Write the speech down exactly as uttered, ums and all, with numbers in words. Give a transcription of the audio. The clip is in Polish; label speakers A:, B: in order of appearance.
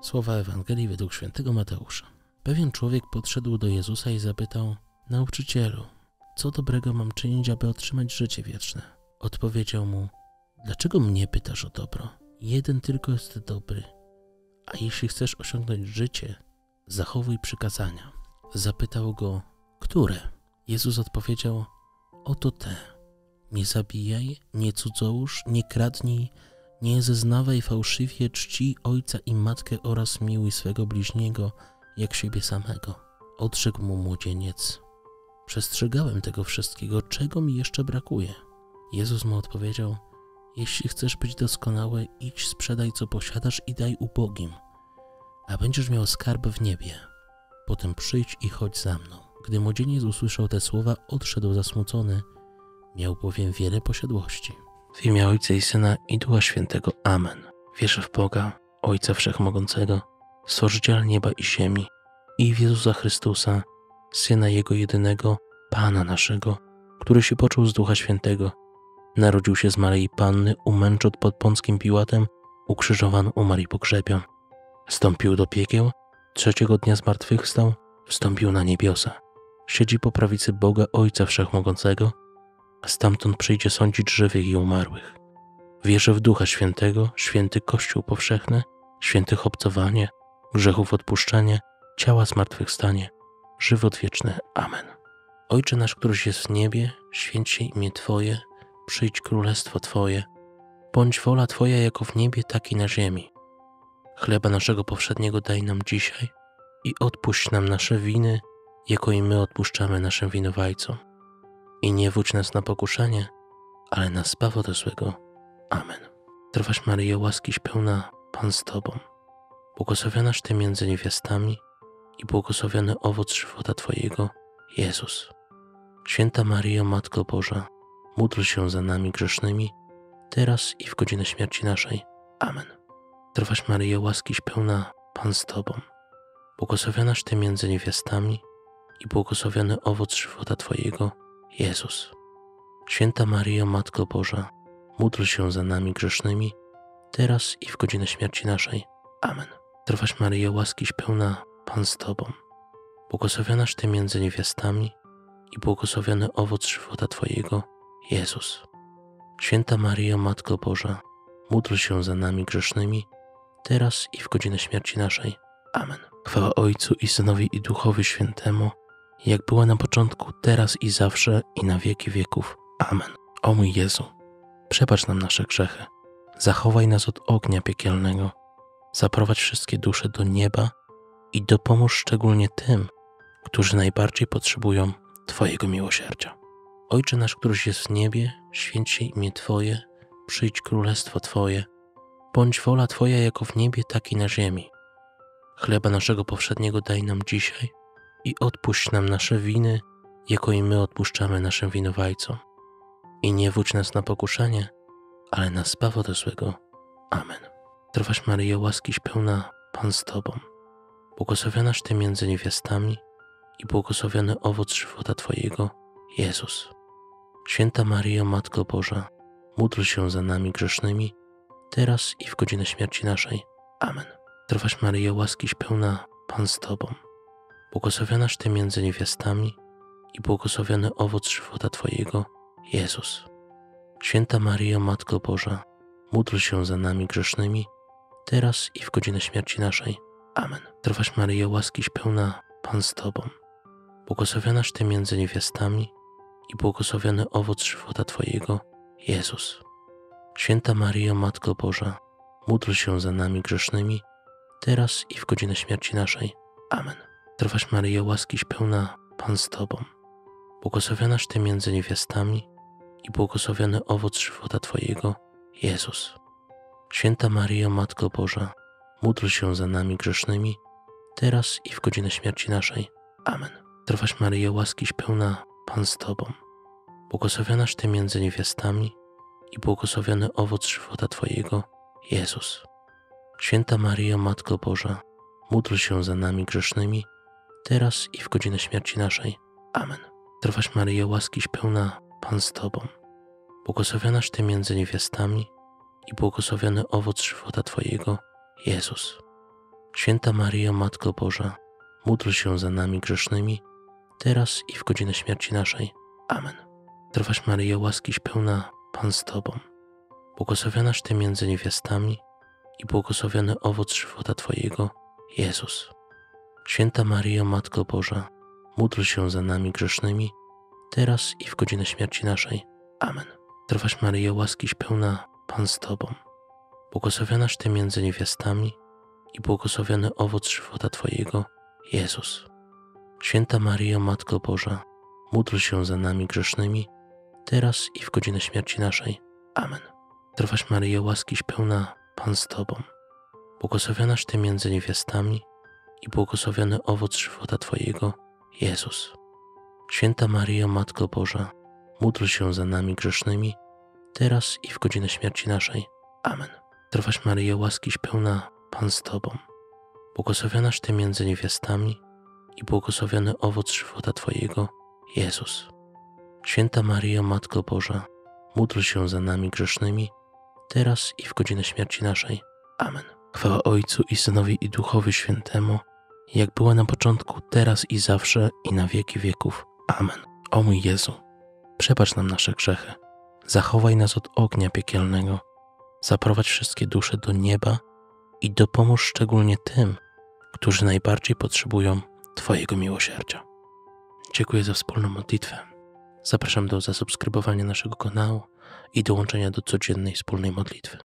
A: Słowa Ewangelii według świętego Mateusza. Pewien człowiek podszedł do Jezusa i zapytał: Nauczycielu, co dobrego mam czynić, aby otrzymać życie wieczne? Odpowiedział mu: Dlaczego mnie pytasz o dobro? Jeden tylko jest dobry, a jeśli chcesz osiągnąć życie, zachowuj przykazania. Zapytał go: Które? Jezus odpowiedział: Oto te. Nie zabijaj, nie cudzołóż, nie kradnij, nie zeznawaj fałszywie, czcij ojca i matkę oraz miłuj swego bliźniego jak siebie samego. Odrzekł mu młodzieniec: Przestrzegałem tego wszystkiego, czego mi jeszcze brakuje? Jezus mu odpowiedział: Jeśli chcesz być doskonały, idź, sprzedaj co posiadasz i daj ubogim, a będziesz miał skarb w niebie. Potem przyjdź i chodź za mną. Gdy młodzieniec usłyszał te słowa, odszedł zasmucony, miał bowiem wiele posiadłości. W imię Ojca i Syna i Ducha Świętego. Amen. Wierzę w Boga, Ojca Wszechmogącego, Stworzyciela nieba i ziemi, i w Jezusa Chrystusa, Syna Jego jedynego, Pana naszego, który się począł z Ducha Świętego, narodził się z Maryi Panny, umęczon pod Pąckim Piłatem, ukrzyżowany, umarł i pogrzebion. Wstąpił do piekieł, trzeciego dnia zmartwychwstał, wstąpił na niebiosa. Siedzi po prawicy Boga Ojca Wszechmogącego, a stamtąd przyjdzie sądzić żywych i umarłych. Wierzę w Ducha Świętego, święty Kościół powszechny, świętych obcowanie, grzechów odpuszczenie, ciała zmartwychwstanie, żywot wieczny. Amen. Ojcze nasz, któryś jest w niebie, święć się imię Twoje, przyjdź królestwo Twoje, bądź wola Twoja jako w niebie, tak i na ziemi. Chleba naszego powszedniego daj nam dzisiaj i odpuść nam nasze winy, jako i my odpuszczamy naszym winowajcom. I nie wódź nas na pokuszenie, ale nas zbaw ode złego. Amen. Zdrowaś Maryjo, łaskiś pełna, Pan z Tobą, błogosławionaś Ty między niewiastami i błogosławiony owoc żywota Twojego, Jezus. Święta Maryjo, Matko Boża, módl się za nami grzesznymi, teraz i w godzinę śmierci naszej. Amen. Zdrowaś Maryjo, łaskiś pełna, Pan z Tobą, błogosławionaś Ty między niewiastami i błogosławiony owoc żywota Twojego, Jezus. Święta Maryjo, Matko Boża, módl się za nami grzesznymi, teraz i w godzinę śmierci naszej. Amen. Zdrowaś Maryjo, łaskiś pełna, Pan z Tobą, błogosławionaś Ty między niewiastami i błogosławiony owoc żywota Twojego, Jezus. Święta Maryjo, Matko Boża, módl się za nami grzesznymi, teraz i w godzinę śmierci naszej. Amen. Chwała Ojcu i Synowi i Duchowi Świętemu, jak była na początku, teraz i zawsze, i na wieki wieków. Amen. O mój Jezu, przebacz nam nasze grzechy, zachowaj nas od ognia piekielnego, zaprowadź wszystkie dusze do nieba i dopomóż szczególnie tym, którzy najbardziej potrzebują Twojego miłosierdzia. Ojcze nasz, któryś jest w niebie, święć się imię Twoje, przyjdź królestwo Twoje, bądź wola Twoja jako w niebie, tak i na ziemi. Chleba naszego powszedniego daj nam dzisiaj i odpuść nam nasze winy, jako i my odpuszczamy naszym winowajcom. I nie wódź nas na pokuszenie, ale nas zbaw ode złego. Amen. Zdrowaś Maryjo, łaskiś pełna, Pan z Tobą, błogosławionaś Ty między niewiastami i błogosławiony owoc żywota Twojego, Jezus. Święta Maryjo, Matko Boża, módl się za nami grzesznymi, teraz i w godzinę śmierci naszej. Amen. Zdrowaś Maryjo, łaskiś pełna, Pan z Tobą, błogosławionaś Ty między niewiastami i błogosławiony owoc żywota Twojego, Jezus. Święta Maryjo, Matko Boża, módl się za nami grzesznymi, teraz i w godzinę śmierci naszej. Amen. Zdrowaś Maryjo, łaskiś pełna, Pan z Tobą, błogosławionaś Ty między niewiastami i błogosławiony owoc żywota Twojego, Jezus. Święta Maryjo, Matko Boża, módl się za nami grzesznymi, teraz i w godzinę śmierci naszej. Amen. Zdrowaś Maryjo, łaskiś pełna, Pan z Tobą, błogosławionaś Ty między niewiastami i błogosławiony owoc żywota Twojego, Jezus. Święta Maryjo, Matko Boża, módl się za nami grzesznymi, teraz i w godzinę śmierci naszej. Amen. Zdrowaś Maryjo, łaskiś pełna, Pan z Tobą, błogosławionaś Ty między niewiastami i błogosławiony owoc żywota Twojego, Jezus. Święta Maryjo, Matko Boża, módl się za nami grzesznymi, teraz i w godzinę śmierci naszej. Amen. Zdrowaś Maryjo, łaskiś pełna, Pan z Tobą, błogosławionaś Ty między niewiastami i błogosławiony owoc żywota Twojego, Jezus. Święta Maryjo, Matko Boża, módl się za nami grzesznymi, teraz i w godzinę śmierci naszej. Amen. Zdrowaś Maryjo, łaskiś pełna, Pan z Tobą, błogosławionaś Ty między niewiastami i błogosławiony owoc żywota Twojego, Jezus. Święta Maryjo, Matko Boża, módl się za nami grzesznymi, teraz i w godzinę śmierci naszej. Amen. Zdrowaś Maryjo, łaskiś pełna, Pan z Tobą, błogosławionaś Ty między niewiastami i błogosławiony owoc żywota Twojego, Jezus. Święta Maryjo, Matko Boża, módl się za nami grzesznymi, teraz i w godzinę śmierci naszej. Amen. Zdrowaś Maryjo, łaskiś pełna, Pan z Tobą, błogosławionaś Ty między niewiastami i błogosławiony owoc żywota Twojego, Jezus. Święta Maryjo, Matko Boża, módl się za nami grzesznymi, teraz i w godzinę śmierci naszej. Amen. Zdrowaś Maryjo, łaskiś pełna, Pan z Tobą, błogosławionaś Ty między niewiastami i błogosławiony owoc żywota Twojego, Jezus. Święta Maryjo, Matko Boża, módl się za nami grzesznymi, teraz i w godzinę śmierci naszej. Amen. Chwała Ojcu i Synowi i Duchowi Świętemu, jak była na początku, teraz i zawsze, i na wieki wieków. Amen. O mój Jezu, przebacz nam nasze grzechy, zachowaj nas od ognia piekielnego, zaprowadź wszystkie dusze do nieba i dopomóż szczególnie tym, którzy najbardziej potrzebują Twojego miłosierdzia. Dziękuję za wspólną modlitwę. Zapraszam do zasubskrybowania naszego kanału i dołączenia do codziennej wspólnej modlitwy.